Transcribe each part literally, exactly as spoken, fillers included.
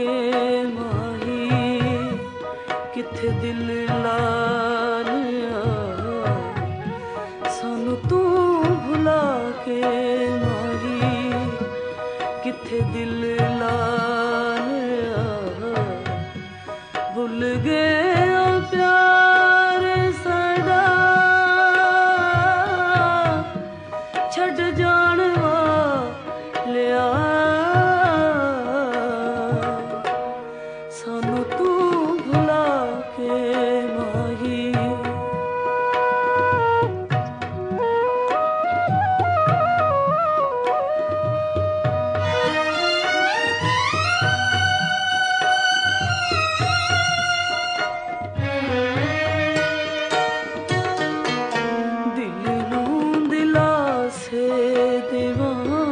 के माही किथे दिल ला लिया सानू तू भुला के माही किथे दिल ला लिया भुल गए प्यार साडा छड़ जान लिया सानू तू भुला के माही दिल नूं दिला से देवा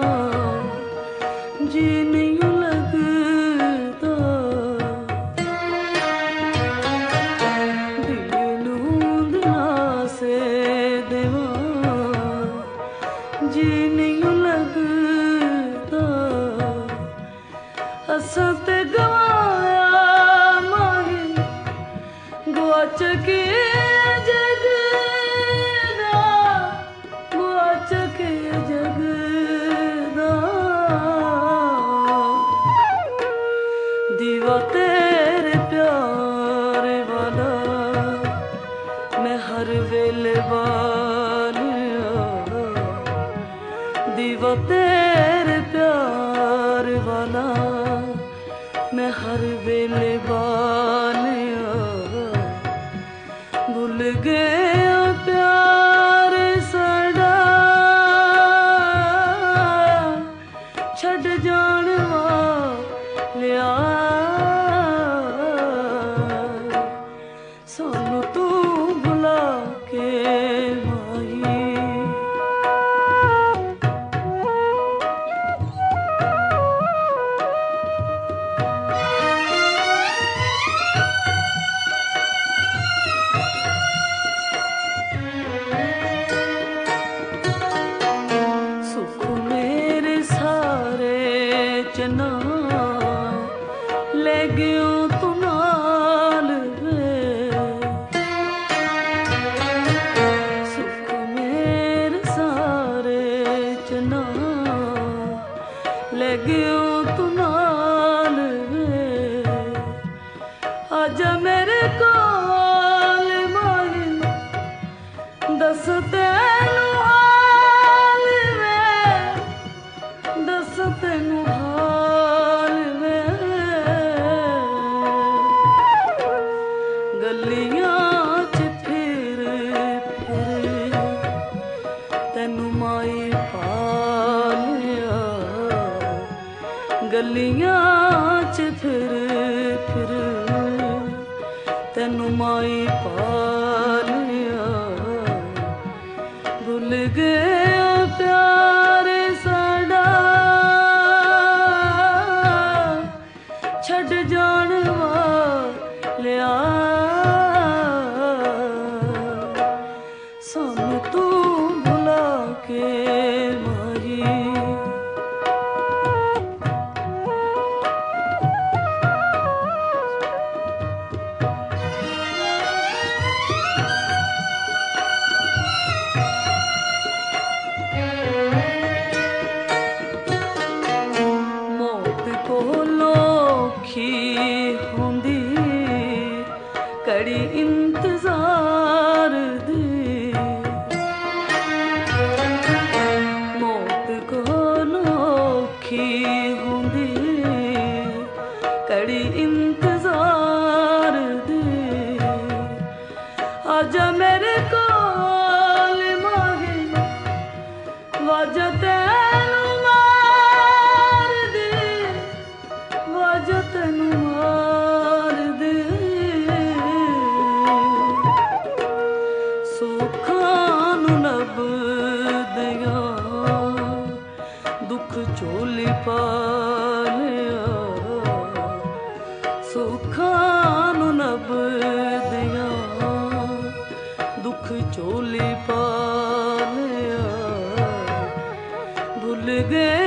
जी नहीं लगता दिल नूं दिला से देवा जी नहीं लगता असां ते गवाया माही गुआच के जग दा गुआच के जग दीवा तेरे प्यार वाला मैं हर वेले वालिया दीवा तेरे प्यार वाला मैं हर वेले वालिया भूल गया प्यार साडा छड़ जान लिया सानू तू भुला के माही सुख मेरे सारे जना ले गयो तू नाल वे सुख मेरे सारे जना ले गयो तू नाल वे आजा मेरे कोल माही दस तेनू हाल वे दस तेनू हाल वे गलियां च फिर फिर तैनू माई पालिया गलियां च फिर फिर तैनू माई पालिया भुल गया प्यार साडा छड़ जान लिया सानू तू भुला के माही मौत कोलों औखी होंदी कड़ी इंतजार दी मौत कोलों औखी होंदी कड़ी इंतजार दी आजा मेरे कोल माही वाजा तैनू मार दे वाजा तैनू मार दे सुखां नू नभ दिया दुख झोली पा लिया सुखां नू नभ दिया दुख झोली पा लिया भुल गए